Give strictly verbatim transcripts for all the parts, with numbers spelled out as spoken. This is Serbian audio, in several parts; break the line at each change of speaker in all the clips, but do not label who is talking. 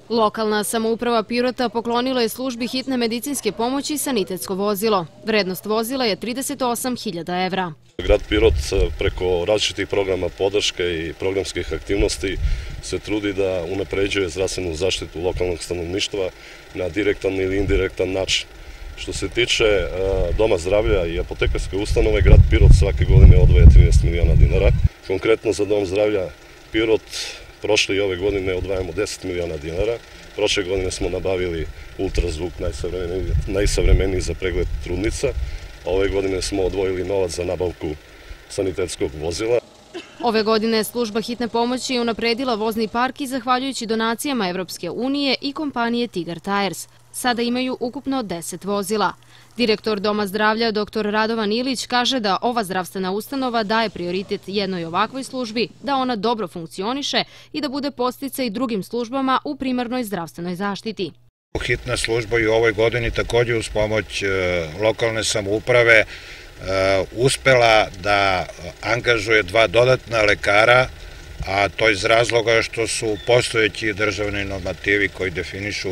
Lokalna samouprava Pirota poklonila je službi hitne medicinske pomoći sanitetsko vozilo. Vrednost vozila je trideset osam hiljada evra.
Grad Pirot preko različitih programa podrške i programskih aktivnosti se trudi da unapređuje zdravstvenu zaštitu lokalnog stanovništva na direktan ili indirektan način. Što se tiče Doma zdravlja i apotekarske ustanove, grad Pirot svake godine odvaja trinaest miliona dinara. Konkretno za Dom zdravlja Pirot prošle i ove godine odvajamo deset miliona dinara. Prošle godine smo nabavili ultrazvuk najsavremeniji za pregled trudnica, a ove godine smo odvojili novac za nabavku sanitetskog vozila.
Ove godine služba hitne pomoći je unapredila vozni park i zahvaljujući donacijama Evropske unije i kompanije Tigar Tires. Sada imaju ukupno deset vozila. Direktor Doma zdravlja doktor Radovan Ilić kaže da ova zdravstvena ustanova daje prioritet jednoj ovakvoj službi, da ona dobro funkcioniše i da bude podsticaj drugim službama u primarnoj zdravstvenoj zaštiti.
Hitna služba i u ovoj godini također uz pomoć lokalne samouprave uspela da angažuje dva dodatna lekara, a to iz razloga što su postojeći državni normativi koji definišu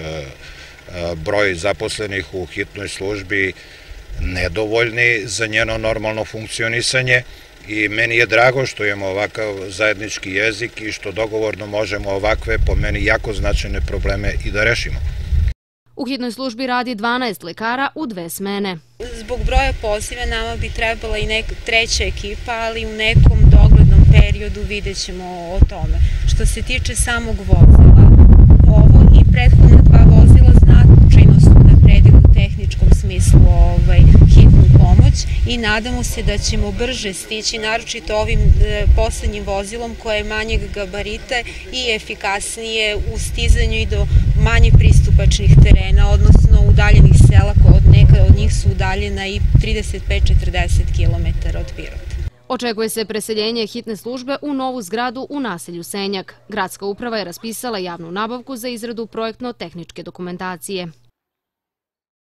broj zaposlenih u hitnoj službi nedovoljni za njeno normalno funkcionisanje i meni je drago što imamo ovakav zajednički jezik i što dogovorno možemo ovakve, po meni, jako značajne probleme i da rešimo.
U hitnoj službi radi dvanaest lekara u dve smene.
Zbog broja poziva nama bi trebala i neka treća ekipa, ali u nekom doglednom periodu vidjet ćemo o tome. Što se tiče samog vozila, ovo i prethodna dva vozila značajno su napredili u tehničkom smislu hitnu pomoć i nadamo se da ćemo brže stići, naročito ovim poslednjim vozilom koje je manjeg gabarita i efikasnije u stizanju i do manje pristupačnih terena, odnosno udaljenih sela, neka od njih su udaljena i trideset pet do četrdeset kilometara od Pirota.
Očekuje se preseljenje hitne službe u novu zgradu u naselju Senjak. Gradska uprava je raspisala javnu nabavku za izradu projektno-tehničke dokumentacije.